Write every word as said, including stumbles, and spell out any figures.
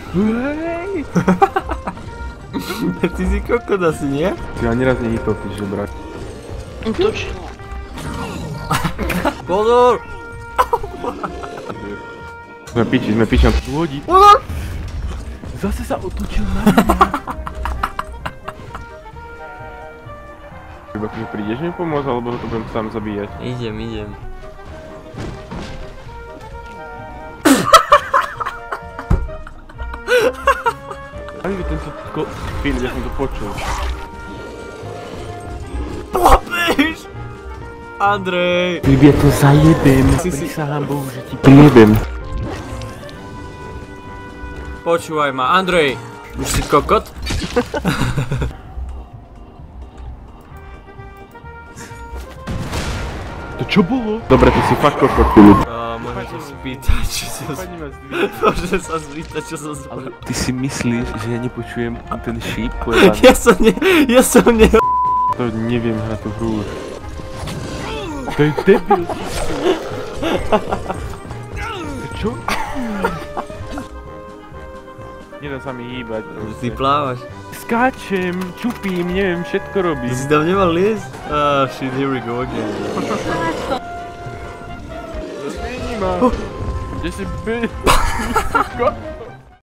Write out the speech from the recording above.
Hej! Ty si kokot asi, nie? Ty ani raz nevytopíš, že brat. Utočil. Pozor! Sme piči, sme piči, on tu hodí. Pozor! Zase sa otočil na mňa. Iba keď prídeš mi pomôcť, alebo ho to budem sám zabíjať? Idem, idem. Ani by tento ko... Filip, ja som to počul. Popíš! Andrej! Filip, ja to zajebem. Prisahám Bohu, že ti priebem. Počúvaj ma, Andrej! Už si kokot? To čo bolo? Dobre, ty si fakt kokot, Filip. A môžem sa spýtať, čo sa spravil. Môžem sa spýtať, čo sa spravil. Ty si myslíš, že ja nepočujem ten šíp? Ja som ne... Ja som ne... To neviem hrať tú hru. To je debil. Čo? Nedá sa mi hýbať. Ty plávaš. Skáčem, čupím, neviem, všetko robím. Ty si tam nemal liesť? Ah, shit, here we go again. Zmení ma. Kde si byl?